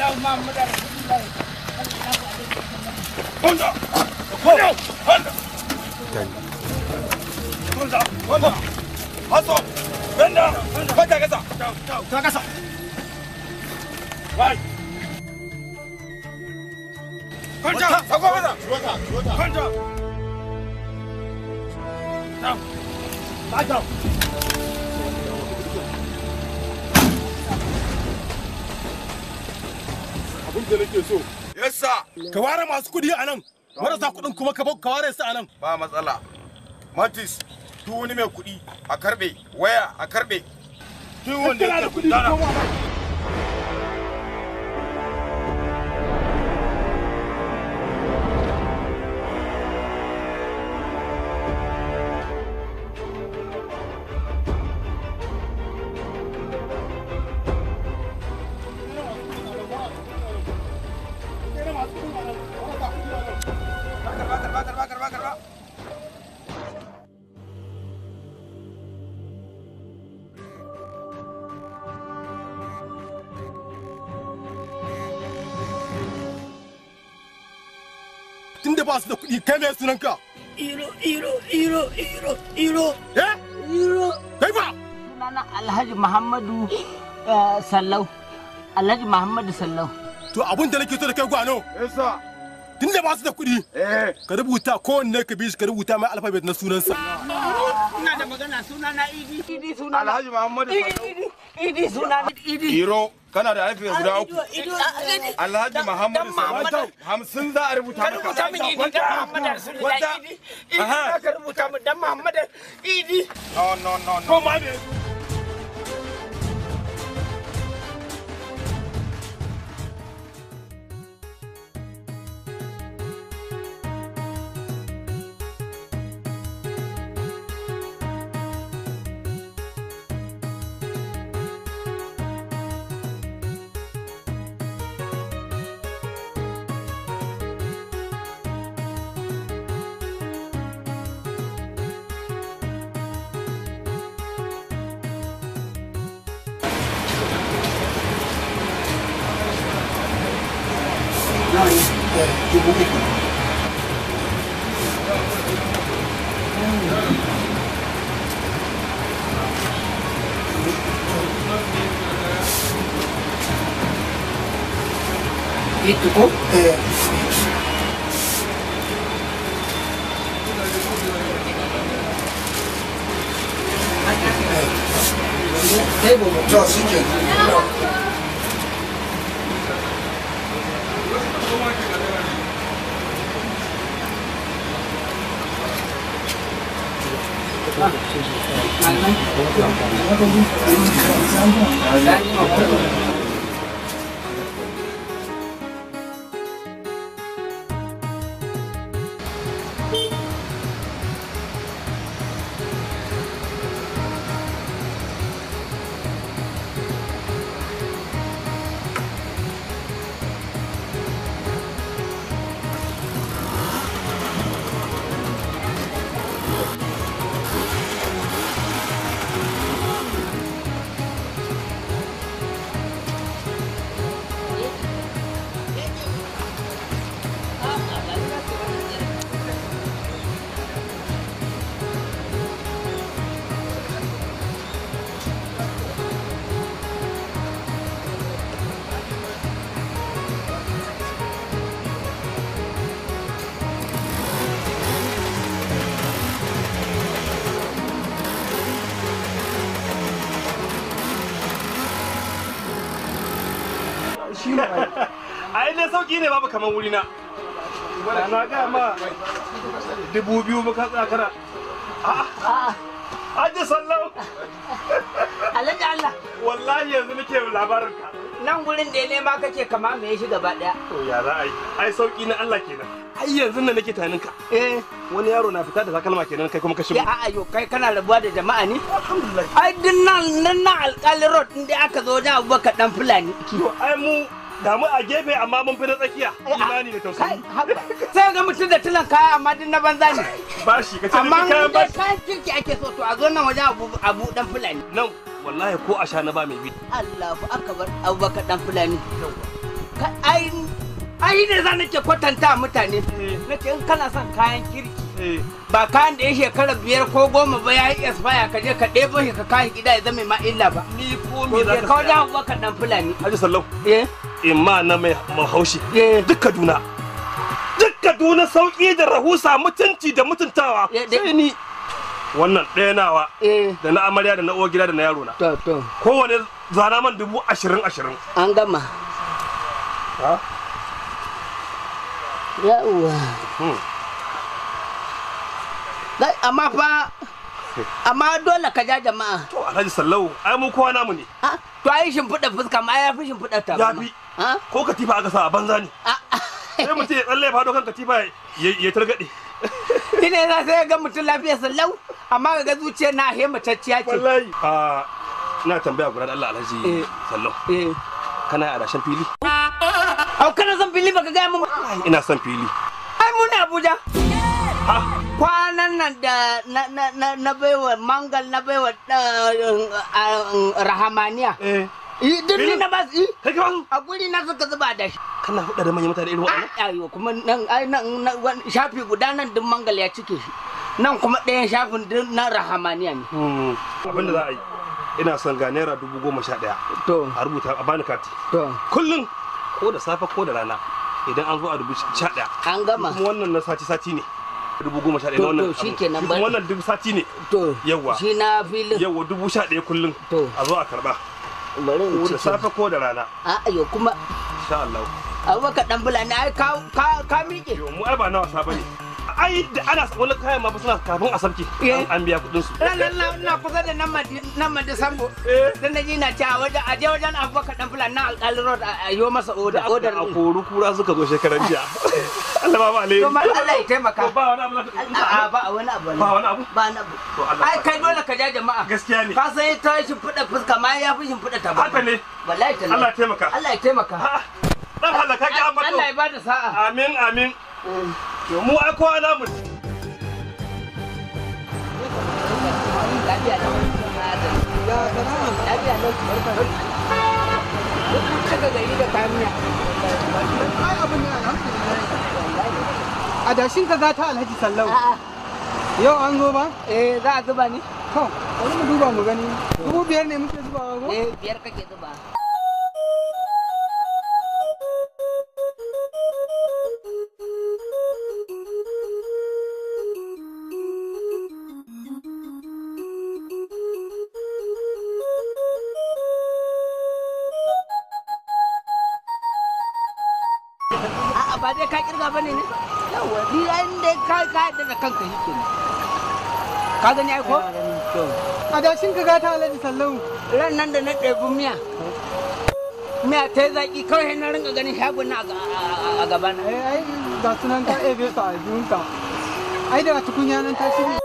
Abin da nake so. Yassa. Ka ware masu kudi a nan. Marasa kudin kuma ka ware su a nan. Ba matsala. Matis, duk wani mai kudi a karbe, waya a karbe. Duk wanda yake kudi dana. Tunda ba su da kuɗi kai mai sunanka? Iro. Eh? Iro. Kai ba? Sunana Alhaji Muhammadu Sallau. Alhaji Muhammadu Sallau. To abin da nake so da kai gwano. Yassa. Tunda ba su da kuɗi. Ka rubuta kowanne ka bi shi ka rubuta mai alfabet na sunansa. Ina da magana sunana Idi. Idi sunana. Alhaji Muhammadu Sallau. Idi sunana Idi. Iro. Kana da alfabet guda uku. Alhaji Muhammadu Sallau. 50 za a rubuta maka. Rubuta min Idi dan Muhammadu Rasulullahi Idi. Idi ka rubuta min dan Muhammadu Idi. No. Ko ma ne? Itu kok? 자, 시켜. Ai dai sauki ne babu kamar wuri na. Na ga ma 2000 muka tsakara. Aje sallau. Alhaji Allah. Wallahi yanzu nake labarin ka. Nan gurin da ya nema kake kama me shi gaba daya. To ya za a yi? Ai sauki na Allah kenan. Ai yanzu nan nake tunanin ka. Wani yaro na fita da takalma kenan kai kuma ka shigo. A'a yo kai kana rabuwa da jama'a ne? Alhamdulillah. Ai din nan alƙali road din da aka zo wajen Abubakar dan Fulani. To ai mu da mu a gefe amma mun fi na tsakiya. Imani da tausayi. Sai ga mutum da tilan kaya amma din na banza ne. Bashi ka ce amma kayan bashi. kayan kirki ake so to a zo nan wajen Abu dan Fulani. Nan wallahi ko a sha na ba mai bi. Allahu akbar Abubakar dan Fulani. ai ne za nake kwatanta mutane nake in kana son kayan kirki ba kayan da ya shekara 5 ko 10 ba ya yi expire ka je ka ɗebo shi ka kashi gida ya zama ma illa ba ni ko me za ka kawo da Abubakar dan Fulani Haji Sallau imma na mai haushi duk Kaduna sauki da rahusa mutunci da mutuntawa sai ni wannan ɗaya nawa da na amarya da na uwar gida da na yaro na kowane zana man 20,000 an gama yawwa amma dole ka ja jama'a to Alhaji Sallau ai mu kowa namu ne to ai shimfiɗa fuska ma ya fi shimfiɗa ta ya fi ko katifa aka sa a banza ne sai mutum ya tsalle ya fado kan katifa ya targaɗe ina za sai ga mutum lafiya Sallau amma ga zuciya na hematacciya ce wallahi ina tambaya guda da Allah Alhaji Sallau kana a dashen fili kana son fili baka gaya mun ina son fili ai mu ne Abuja kwanan nan da na baiwa mangal na baiwa rahamaniya Dirni na bas kai ka basu a guri na suka zuba da shi kana huɗa da manyan mutane irin waɗannan ayo kuma nan shafi guda nan din mangal ya cike shi nan kuma ɗayan shafin din na rahamaniya ne abin da za a yi ina son ga naira 11,000 to a rubuta a bani kati to kullum ko da safe ko da rana idan an zo a 11,000 an gama kuma wannan na sati ne 11,000 na wannan to shikenan kuma wannan duk sati ne to yawa shi na filin yawa 11,000 kullum to a zo a karba bari in ko da safe ko da rana ayo kuma insha Allah Abubakar dan Fulani ai ka miƙe yo mu ai ba na wasa bane ai da ana wani kayan ma suna kafin a sarki an biya kudin su na kusa da nan madi sambo dan naji na ci a je wajen Abubakar dan Fulani na alƙalin road a yo masa odar a koru kura suka zo shekaran jiya Allah ba alheri to ma Allah ya taimaka ba wani abu ba wani abu ba wani abu ba wani abu ai kai dole ka ja jama'a gaskiya ne ka sai ta shi fuda fuska ma ya fi shi fuda ta ba haka ne wallahi tallahi Allah ya taimaka Allah ya taimaka dan Allah ka ga ambato Allah ya bada sa'a amin to mu ai kowa namu Adashin ka gata Alhaji Sallau. Yau an zo ba? Za a zuba ne? To, bari mu duba mu gani. 5,000 ne muke zubawa ko? 5 kake zuba. Ba dai ka kirga bane ne? Yawa, ni ai dai ka da kanka yake ne. Ka gani ai ko? To. Adashin ka gata Alhaji Sallau. Ran nan da na ɗebi miya. Miya ta yi zaƙi kawai na ringa ganin shagon na a gaba na. Ai ga sunan ka ebe sa a biyunka. Ai da tukunya nan ta shirya.